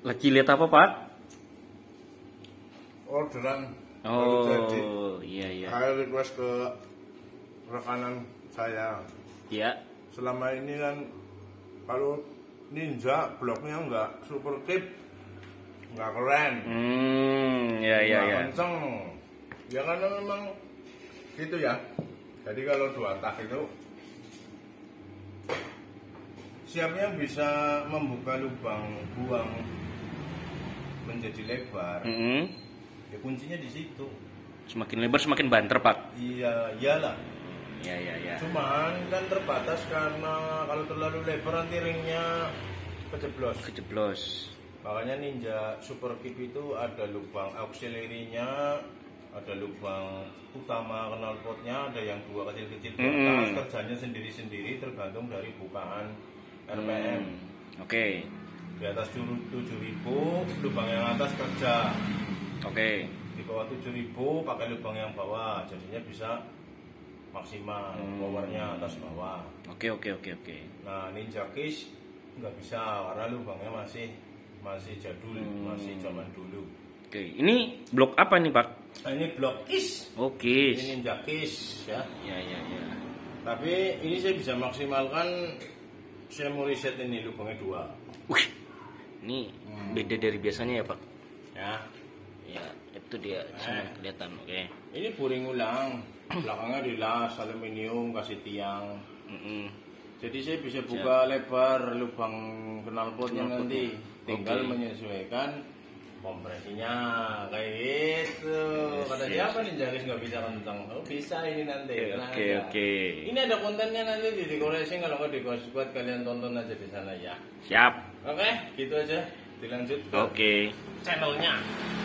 Lagi lihat apa, Pak? Orderan baru Oh, jadi. iya. Saya request ke rekanan saya. Iya. Selama ini kan kalau Ninja bloknya nggak super tip, nggak keren, Iya. nggak kenceng. Ya karena memang gitu ya. Jadi kalau 2 tak itu siapnya bisa membuka lubang buang menjadi lebar. Ya kuncinya di situ. Semakin lebar semakin banter, Pak. Iya, iyalah. Iya. Cuman kan terbatas karena kalau terlalu lebar nanti ringnya kejeblos. Makanya Ninja Super Keep itu ada lubang auxiliary-nya, ada lubang utama knalpotnya, ada yang 2 kecil-kecil di atas. Kerjanya sendiri-sendiri tergantung dari bukaan RPM. Oke. Di atas 7.000 lubang yang atas kerja. Oke. Di bawah 7.000 pakai lubang yang bawah, jadinya bisa maksimal powernya atas bawah. Oke. Nah, Ninja Kiss nggak bisa karena lubangnya masih jadul, masih zaman dulu. Oke. Ini blok apa nih, Pak? Nah, ini blok Kiss. Oke. Ini Ninja Kiss ya. Iya. Tapi ini saya bisa maksimalkan, saya mau reset ini lubangnya 2. Wih. Ini beda dari biasanya ya, Pak? Ya. Ya, itu dia sana kelihatan. Oke. Ini boring ulang. Belakangnya dilas aluminium, kasih tiang. Jadi saya bisa buka lebar lubang knalpotnya nanti. Tinggal menyesuaikan kompresinya kayak gitu. Kata siapa nih Jaris nggak bisa kencang? Oh bisa ini nanti. Oke. Ini ada kontennya nanti di dekorasi, kalau nggak dibuat kalian tonton aja di sana ya. Siap. Oke, gitu aja. Dilanjut ke Oke. channelnya.